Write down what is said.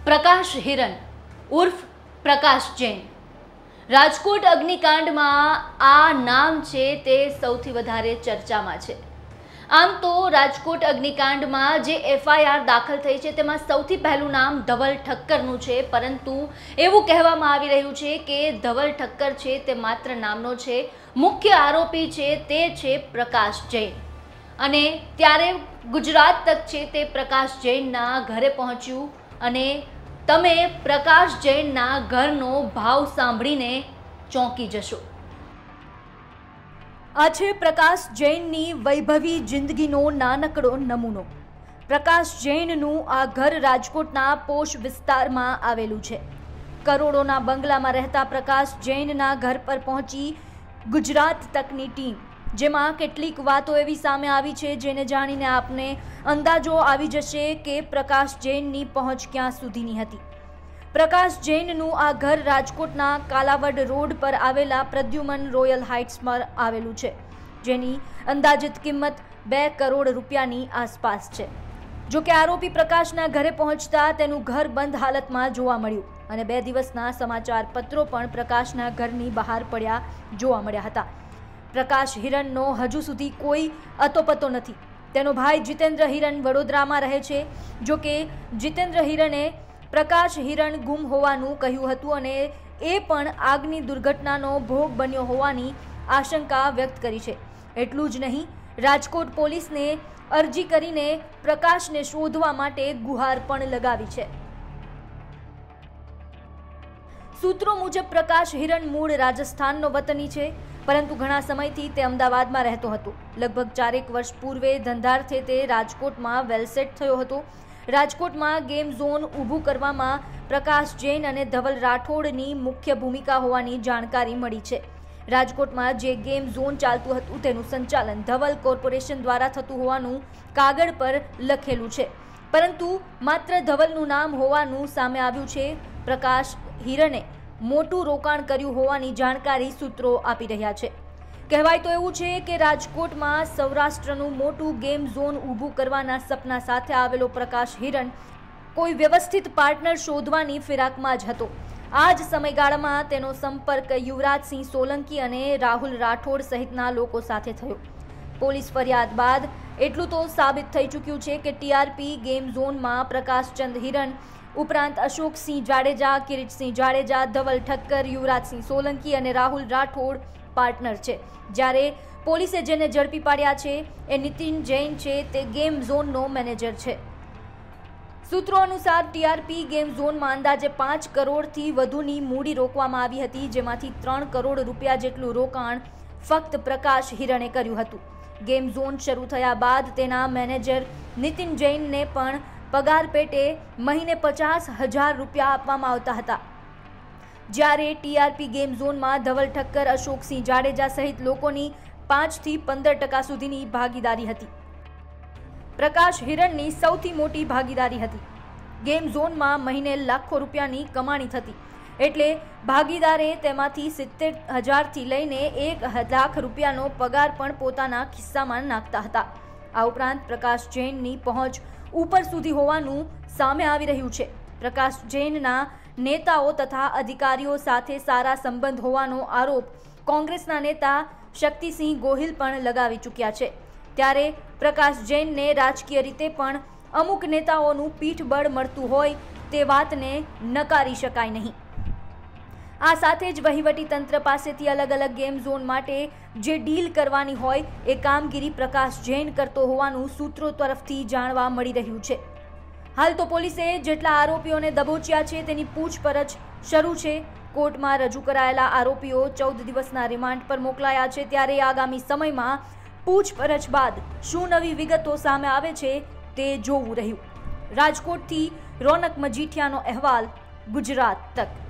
પ્રકાશ હિરન ઉર્ફ પ્રકાશ જૈન રાજકોટ અગ્નિકાંડમાં આ નામ છે તે સૌથી વધારે ચર્ચામાં છે। આમ તો રાજકોટ અગ્નિકાંડમાં જે એફઆઈઆર દાખલ થઈ છે તેમાં સૌથી પહેલું નામ ધવલ ઠક્કરનું છે, પરંતુ એવું કહેવામાં આવી રહ્યું છે કે ધવલ ઠક્કર છે તે માત્ર નામનો છે, મુખ્ય આરોપી છે તે છે પ્રકાશ જૈન। અને ત્યારે ગુજરાત તક છે તે પ્રકાશ જૈનના ઘરે પહોંચ્યું અને તમે પ્રકાશ જૈનના ઘરનો ભાવ સાંભળીને ચોંકી જશો। આ છે પ્રકાશ જૈનની વૈભવી જિંદગીનો નાનકડો નમૂનો। પ્રકાશ જૈનનું આ ઘર રાજકોટના પોશ વિસ્તારમાં આવેલું છે। કરોડોના બંગલામાં રહેતા પ્રકાશ જૈનના ઘર પર પહોંચી ગુજરાત તકની ટીમ, જેમાં કેટલીક વાતો એવી સામે આવી છે જેને જાણીને આપને અંદાજો આવી જશે કે પ્રકાશ જૈનની પહોંચ ક્યાં સુધીની હતી। પ્રકાશ જૈનનું આ ઘર રાજકોટના કાલાવડ રોડ પર આવેલા પ્રદ્યુમન રોયલ હાઇટ્સમાં આવેલું છે, જેની અંદાજિત કિંમત 2 કરોડ રૂપિયાની આસપાસ છે। જો કે આરોપી પ્રકાશના ઘરે પહોંચતા તેનું ઘર બંધ હાલતમાં જોવા મળ્યું અને 2 દિવસના સમાચાર પત્રો પણ પ્રકાશના ઘરની બહાર પડ્યા જોવા મળ્યા હતા। પ્રકાશ હિરનનો હજુ સુધી કોઈ અતોપતો નથી। તેનો ભાઈ જીતેન્દ્ર હિરન વડોદરામાં રહે છે। જો કે જીતેન્દ્ર હિરને પ્રકાશ હિરન ગુમ હોવાનું કહ્યું હતું અને એ પણ આગની દુર્ઘટનાનો ભોગ બન્યો હોવાની આશંકા વ્યક્ત કરી છે। એટલું જ નહીં, રાજકોટ પોલીસને અરજી કરીને પ્રકાશને શોધવા માટે ગુહાર પણ લગાવી છે। સૂત્રો મુજબ પ્રકાશ હિરન મૂળ રાજસ્થાનનો વતની છે, પરંતુ ઘણા સમયથી તે અમદાવાદમાં રહેતો હતો। લગભગ 4 વર્ષ પૂર્વે ધંધાર્થે તે રાજકોટમાં વેલસેટ થયો હતો। રાજકોટમાં ગેમ ઝોન ઊભું કરવામાં પ્રકાશ જૈન અને ધવલ રાઠોડની મુખ્ય ભૂમિકા હોવાની જાણકારી મળી છે। રાજકોટમાં જે ગેમ ઝોન ચાલતું હતું તેનું સંચાલન ધવલ કોર્પોરેશન દ્વારા થતું હોવાનું કાગળ પર લખેલું છે, પરંતુ માત્ર ધવલનું નામ હોવાનું સામે આવ્યું છે। પ્રકાશ હિરને મોટું રોકાણ કર્યું હોવાની જાણકારી સૂત્રો આપી રહ્યા છે। કહેવાય તો એવું છે કે રાજકોટમાં સૌરાષ્ટ્રનું મોટું ગેમ ઝોન ઊભું કરવાના સપના સાથે આવેલો પ્રકાશ હિરન કોઈ વ્યવસ્થિત પાર્ટનર શોધવાની ફિરાકમાં જ હતો। આ જ સમયગાળામાં તેનો સંપર્ક યુવરાજસિંહ સોલંકી અને રાહુલ રાઠોડ સહિતના લોકો સાથે થયો। પોલીસ ફરિયાદ બાદ એટલું તો સાબિત થઈ ચૂક્યું છે કે ટીઆરપી ગેમ ઝોનમાં પ્રકાશચંદ હિરન ઉપરાંત અશોકસિંહ જાડેજા, કિરીટસિંહ જાડેજા, ધવલ ઠક્કર, યુવરાજસિંહ સોલંકી અને રાહુલ રાઠોડ પાર્ટનર છે। જ્યારે પોલીસે જેને ઝડપી પાડ્યા છે એ નીતિન જૈન છે, તે ગેમ ઝોનનો મેનેજર છે। સૂત્રો અનુસાર ટીઆરપી ગેમ ઝોનમાં અંદાજે 5 કરોડથી વધુની મૂડી રોકવામાં આવી હતી, જેમાંથી 3 કરોડ રૂપિયા જેટલું રોકાણ ફક્ત પ્રકાશ હિરણે કર્યું હતું। ગેમ ઝોન શરૂ થયા બાદ તેના મેનેજર નીતિન જૈનને પણ પગાર પેટે મહિને 50,000 રૂપિયા આપવામાં આવતા હતા। જ્યારે ટીઆરપી ગેમ ઝોનમાં ધવલ ઠક્કર, અશોકસિંહ જાડેજા સહિત લોકોની 5 થી 15% સુધીની ભાગીદારી હતી। પ્રકાશ હિરણની સૌથી મોટી ભાગીદારી હતી। ગેમ ઝોનમાં મહિને લાખો રૂપિયાની કમાણી થતી, એટલે ભાગીદારે તેમાંથી 70,000થી લઈને 1 લાખ રૂપિયાનો પગાર પણ પોતાના ખિસ્સામાં નાખતા હતા। આ ઉપરાંત પ્રકાશ જૈનની પહોંચ ઉપર સુધી હોવાનું સામે આવી રહ્યું છે। પ્રકાશ જૈનના નેતાઓ તથા અધિકારીઓ સાથે સારા સંબંધ હોવાનો આરોપ કોંગ્રેસના નેતા શક્તિસિંહ ગોહિલ પણ લગાવી ચૂક્યા છે। ત્યારે પ્રકાશ જૈનને રાજકીય રીતે પણ અમુક નેતાઓનું પીઠબળ મળતું હોય તે વાતને નકારી શકાય નહીં। આ સાથે જ વહીવટી તંત્ર પાસેથી અલગ અલગ ગેમ ઝોન માટે જે ડીલ કરવાની હોય એ કામગીરી પ્રકાશ જૈન કરતો હોવાનું સૂત્રો તરફથી જાણવા મળી રહ્યું છે। હાલ તો પોલીસે જેટલા આરોપીઓને દબોચ્યા છે તેની પૂછપરછ શરૂ છે। કોર્ટમાં રજૂ કરાયેલા આરોપીઓ 14 દિવસના રિમાન્ડ પર મોકલાયા છે, ત્યારે આગામી સમયમાં પૂછપરછ બાદ શું નવી વિગતો સામે આવે છે તે જોવું રહ્યું। રાજકોટથી રોનક મજીઠિયાનો અહેવાલ, ગુજરાત તક।